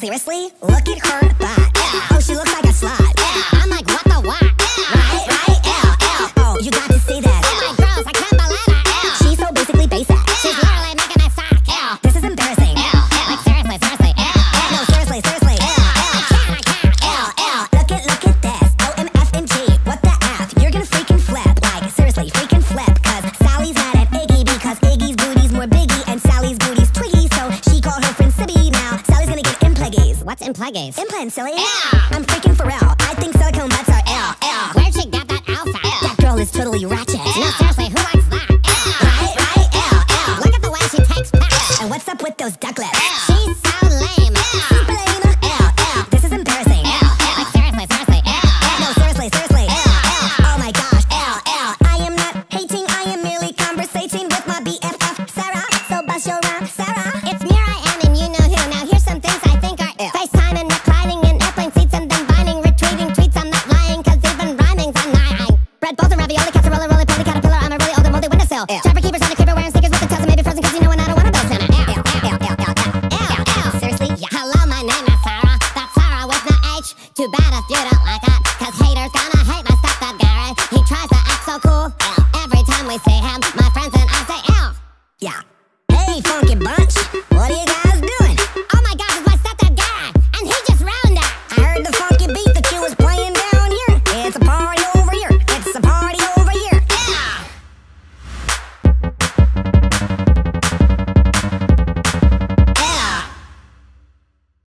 seriously? Look at her butt. Oh, she looks like a slut. I'm like, what the what? Right? Oh, you got to see this. Oh my gross, I can't believe it. She's so basically basic. She's literally making me suck. This is embarrassing. Like seriously. No, seriously. I can't. Look at this. OMFNG. What the F? You're gonna freaking flip. Like, seriously, freaking flip. Cause Sally's mad at Iggy because Iggy's booty's more biggie and Sally's booty's twiggy. So she called her friend Sibby. Now Sally's gonna get impleggies. What's impleggies? Implants, silly. Yeah. I'm freaking for real. I think silicone butts are ill. Where'd she get that outfit? That girl is totally ratchet. No, seriously, who likes that? Right? Look at the way she takes pics. And what's up with those duck lips? She's so lame. Super lame. This is embarrassing. Like seriously. No, seriously. Oh my gosh. I am not hating. I am merely conversating with my BFF, Sarah. So bust your rhyme, Sarah. It's Mir I am and you know who. Now here's some things I think are ill. FaceTime and reclining in airplane seats and then binding, retweeting tweets. I'm not lying, cause even rhyming's annoying. Bread, balls and ravioli, casserole, roly poly, caterpillar. I'm a really old and moldy windowsill. Trapper keepers on the